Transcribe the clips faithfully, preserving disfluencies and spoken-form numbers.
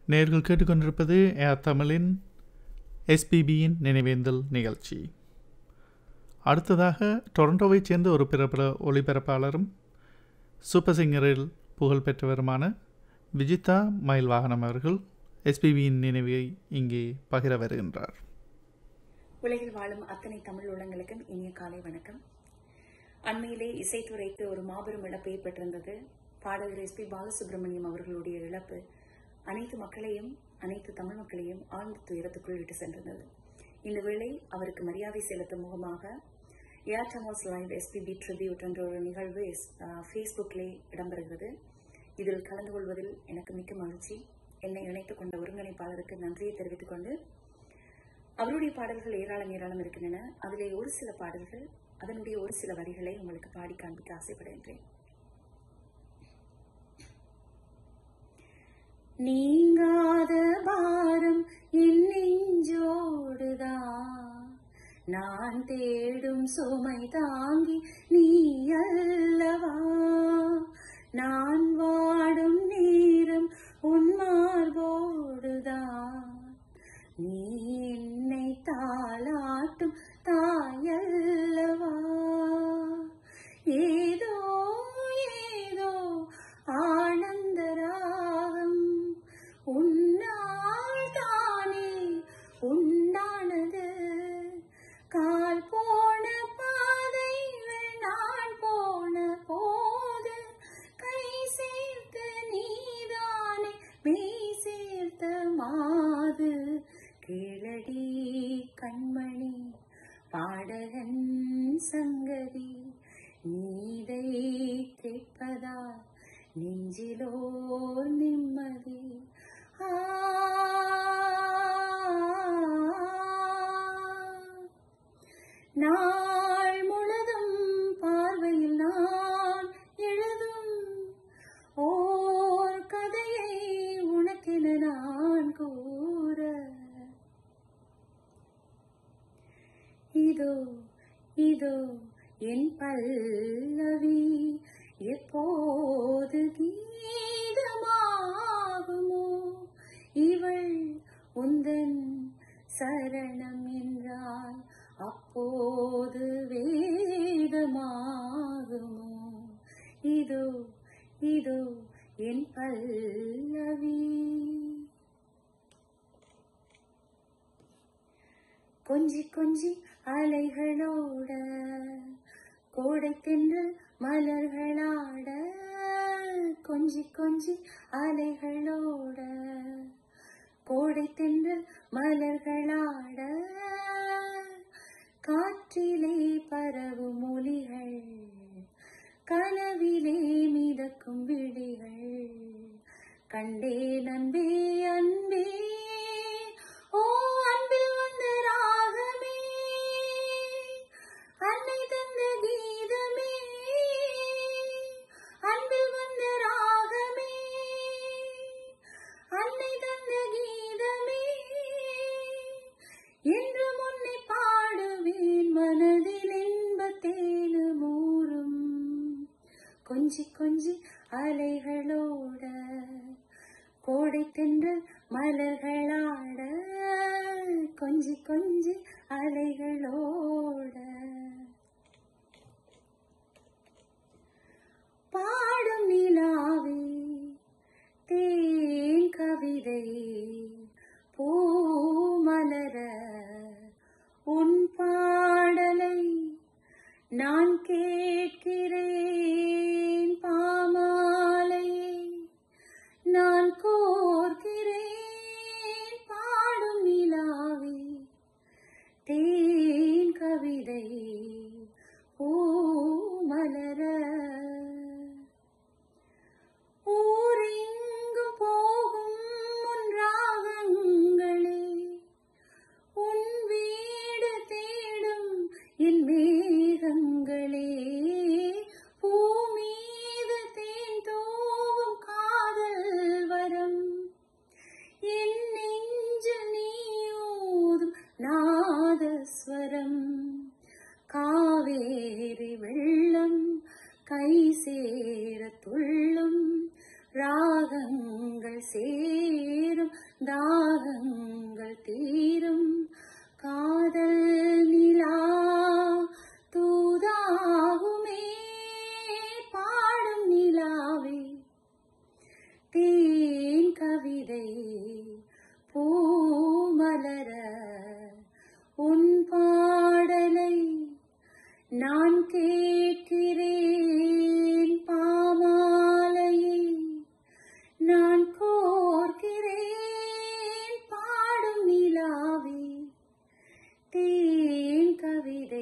நேர்கள் கேட்டுக்கொண்டிருப்பது ஏர் தமிழின் எஸ்பிபியின் நினைவேந்தல் நிகழ்ச்சி. அடுத்ததாக டொரண்டோவைச் சேர்ந்த ஒரு பிரபல ஒளிபரப்பாளரும் சூப்பர் சிங்கரில் புகழ்பெற்றவருமான விஜிதா மயில்வாகனம் அவர்கள் எஸ்பிபியின் நினைவை இங்கே பகிர வருகின்றார். உலகில் வாழும் அத்தனை தமிழ் உள்ளங்களுக்கும் இனிய காலை வணக்கம். அண்மையிலே இசைத்துறைக்கு ஒரு மாபெரும் இழப்பு ஏற்பட்டிருந்தது. பாடகர் எஸ் பி பாலசுப்ரமணியம் அவர்களுடைய இழப்பு அனைத்து மக்களையும் அனைத்து தமிழ் மக்களையும் ஆழ்ந்த துயரத்துக்குள் விட்டு சென்றிருந்தது. இந்த வேளை அவருக்கு மரியாதை செலுத்தும் முகமாக ஏர் டமோஸ் லைவ் எஸ்பிபி ட்ரிபியூட் என்ற ஒரு நிகழ்வு ஃபேஸ்புக்கிலே இடம்பெறுகிறது. இதில் கலந்து கொள்வதில் எனக்கு மிக்க மகிழ்ச்சி. என்னை இணைத்துக் கொண்ட ஒருங்கிணைப்பாளருக்கு நன்றியை தெரிவித்துக் கொண்டு, அவருடைய பாடல்கள் ஏராளம் ஏராளம் இருக்கின்றன. அதிலே ஒரு சில பாடல்கள், அதனுடைய ஒரு சில வரிகளை உங்களுக்கு பாடி காண்பிக்க ஆசைப்படுகின்றேன். நீங்காத பாரம் என் நெஞ்சோடுதான், நான் தேடும் சுமை தாங்கி நீ அல்லவா, நான் வாடும் நேரம் உன் மார்போடுதான், நீ என்னை தாளாட்டும் தாயல்லவா, ஏதோ ஏதோ ஆனந்த ராகம் உன்னால் தானே உண்டானது, கால் போன பாதைகள் நான் போன போது கை சேர்த்த நீதானே மெய் சேர்த்த மாது, கேளடி கண்மணி பாடகன் சங்கதி, நீதை கேட்பதா நெஞ்சிலோ நிம்மதி. நாள் முழுதும் பார்வையில் நான் எழுதும் ஓர் கதையை உனக்கென நான் கூற, இதோ இதோ என் பல்லவி எப்போது கீதமாகுமோ, இவள் உந்தன் சரணம் என்றால் அப்போது வேதமாகுமோ, இதோ இதோ என் பல்லவி. கொஞ்சி கொஞ்சி அலைகளோட கோடை தின்று மலர்களாட, கொஞ்சி கொஞ்சி அலைகளோட கோடை தின்று மலர்களாட, காற்றிலே பரவும் ஒலிகள் கனவிலே மிதக்கும் விழிகள், கண்டே நன்பே அன்பே ஓ அன்பில் வந்த ராகமே, அன்னை தந்த கீதமே, அன்பில் வந்த ராகமே, அன்னை தந்த கீதமே, என்று முன்னை பாடுவேன் மனதில் இன்பத்தேனு மூறும், கொஞ்சி கொஞ்சி அலைகளோட கோடை தின்று மலர்களாட, கொஞ்சி கொஞ்சி அலைகளோட. பாடும் நிலாவே தேன் கவிதை பூமலர, உன் பாடலை நான் கேட்கிறேன், பாமாலையை நான் கோர்க்கிறேன், பாடும் நிலாவே தேன் கவிதை பூமலர, ஊரெங்கும் போகும் உன் கண்கள் சேரும் தாகங்கள் தீரும் காதல் நிலா தூதாகுமே பாடும் நிலாவே தேன் கவிதை பூமலர உன் பாடலை நான் கேட்கிறேன் பாமாலையை நான் கோர்க்கிறேன் பாடும் நிலாவே தேன் கவிதை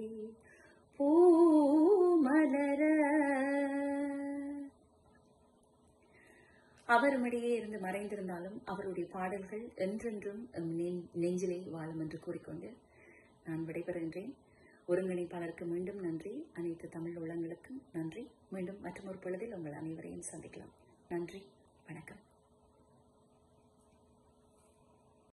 பூமலர. அவருமிடையே இருந்து மறைந்திருந்தாலும் அவருடைய பாடல்கள் என்றென்றும் எம் நெஞ்சிலே வாழும் என்று கூறிக்கொண்டு நான் விடைபெறுகின்றேன். ஒருங்கிணைப்பாளருக்கு மீண்டும் நன்றி. அனைத்து தமிழ் உள்ளங்களுக்கும் நன்றி. மீண்டும் மற்றொரு பொழுதில் உங்கள் அனைவரையும் சந்திக்கலாம். நன்றி, வணக்கம்.